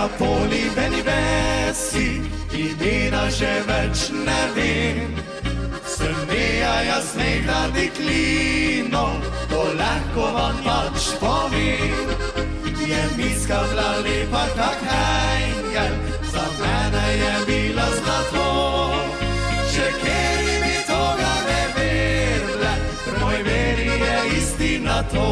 Poli v nebesi, imena že več ne vem. Sem Meja, jaz nekda deklino, to lahko vam pač povem. Je miska bila lepa kak engel, za mene je bila zlato. Še kjer mi toga ne verle, pri moj veri je istina to.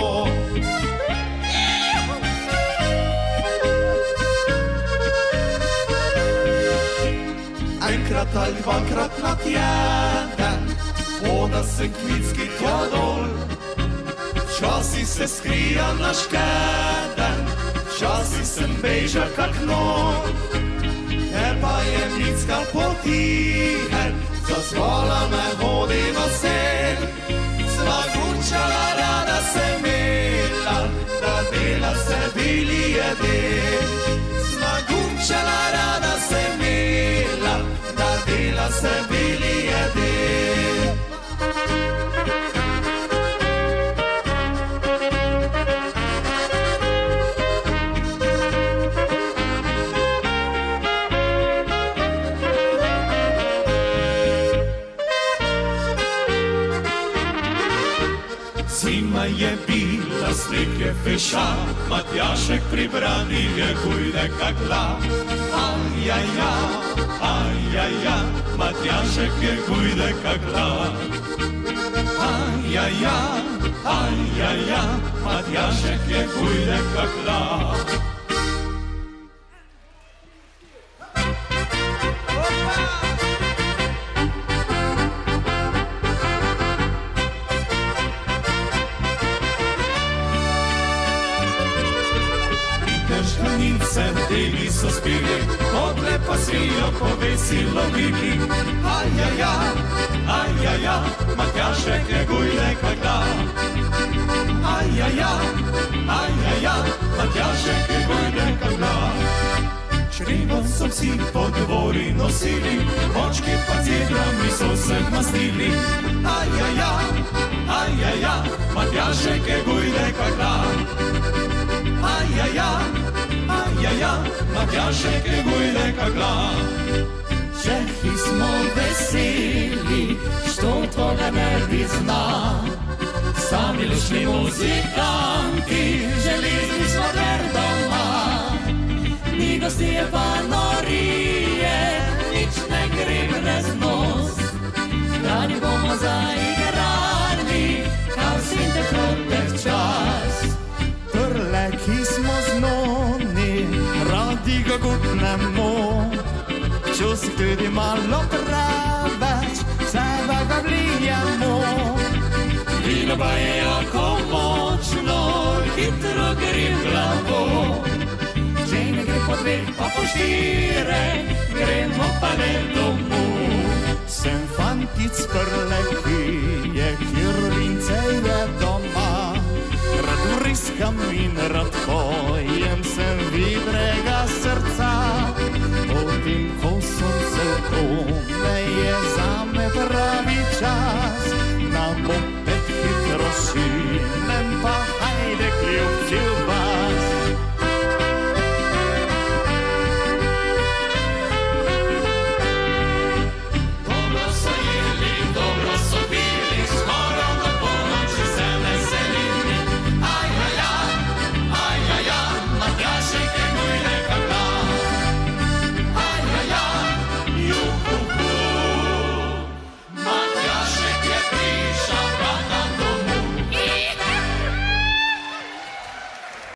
Enkrat ali dvakrat na teden, hoda se kvitski tja dol. Včasih se skrija na škeden, včasih sem beža kak nor. Ker pa je mitska potiher, zazvala me hodi v sen. Zmagučala rada se mela, da dela se bili jeden. Zmagučala rada se mela, da dela se bili jeden. Zima je bila, sneg je feša, Matjašek pri brani je hujde kak la. Ajaja, ajaja, Matjašek je hujde kak la. Ajaja, ajaja, Matjašek je hujde kak la. Deli so spili, odle pa svijo povesilo bili. Ajaja, ajaja, Matjašek je hujde kak la. Ajaja, ajaja, Matjašek je hujde kak la. Črivo so psi po dvori nosili, očki pa cedrami so se mastili. Ajaja, ajaja, Matjašek je hujde kak la. Ajaja, ajaja, Matjašek je hujde kak la. Čehi smo veseli, što toga ne bi zna. Sami lušni muzikanti, želeli smo ver doma. Mi gostije pa norije, nič ne gre brez nos. Radi bomo zaigrali, kao svinte proteh čas. Prleki smo znoni, radi ga gutnemo. Včasih tudi malo preveč, sebe ga vlijemo. Vino pa je jako močno, hitro gre v glavo. Če ne gre po dveh, pa po štire, gremo pa ne domov. Sem fantic prleki, je kjer vince je doma. Rad vriskam in rad